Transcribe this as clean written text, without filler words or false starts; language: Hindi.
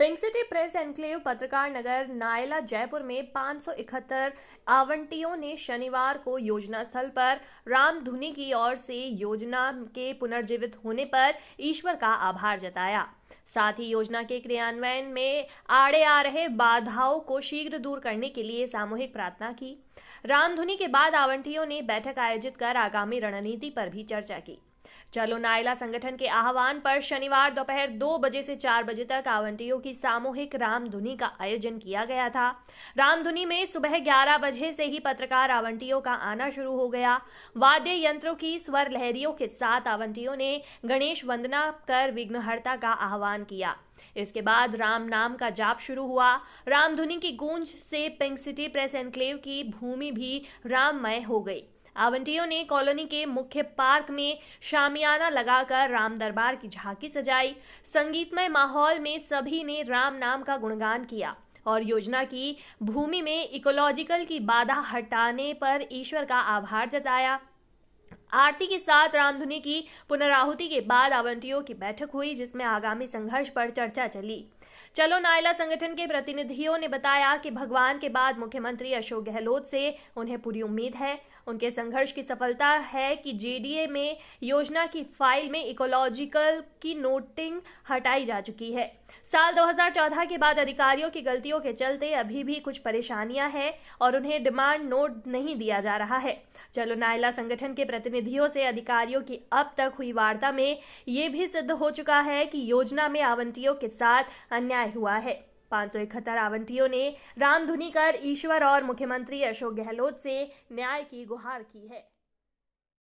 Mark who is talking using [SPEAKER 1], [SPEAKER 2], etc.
[SPEAKER 1] पिंक सिटी प्रेस एन्क्लेव पत्रकार नगर नायला जयपुर में 571 आवंटियों ने शनिवार को योजना स्थल पर रामधुनी की ओर से योजना के पुनर्जीवित होने पर ईश्वर का आभार जताया। साथ ही योजना के क्रियान्वयन में आड़े आ रहे बाधाओं को शीघ्र दूर करने के लिए सामूहिक प्रार्थना की। रामधुनी के बाद आवंटियों ने बैठक आयोजित कर आगामी रणनीति पर भी चर्चा की। चलो नायला संगठन के आह्वान पर शनिवार दोपहर 2 बजे से 4 बजे तक आवंटियों की सामूहिक रामधुनी का आयोजन किया गया था। रामधुनी में सुबह 11 बजे से ही पत्रकार आवंटियों का आना शुरू हो गया। वाद्य यंत्रों की स्वर लहरियों के साथ आवंटियों ने गणेश वंदना कर विघ्नहर्ता का आह्वान किया। इसके बाद राम नाम का जाप शुरू हुआ। रामधुनी की गूंज से पिंक सिटी प्रेस एन्क्लेव की भूमि भी राममय हो गई। आवंटियों ने कॉलोनी के मुख्य पार्क में शामियाना लगाकर राम दरबार की झांकी सजाई। संगीतमय माहौल में सभी ने राम नाम का गुणगान किया और योजना की भूमि में इकोलॉजिकल की बाधा हटाने पर ईश्वर का आभार जताया। आरती के साथ रामधुनी की पुनराहुति के बाद आवंटियों की बैठक हुई, जिसमें आगामी संघर्ष पर चर्चा चली। चलो नायला संगठन के प्रतिनिधियों ने बताया कि भगवान के बाद मुख्यमंत्री अशोक गहलोत से उन्हें पूरी उम्मीद है। उनके संघर्ष की सफलता है कि जेडीए में योजना की फाइल में इकोलॉजिकल की नोटिंग हटाई जा चुकी है। साल 2014 के बाद अधिकारियों की गलतियों के चलते अभी भी कुछ परेशानियां हैं और उन्हें डिमांड नोट नहीं दिया जा रहा है। चलो नायला संगठन के प्रतिनिधियों से अधिकारियों की अब तक हुई वार्ता में ये भी सिद्ध हो चुका है कि योजना में आवंटियों के साथ अन्याय हुआ है। 571 आवंटियों ने रामधुनी कर ईश्वर और मुख्यमंत्री अशोक गहलोत से न्याय की गुहार की है।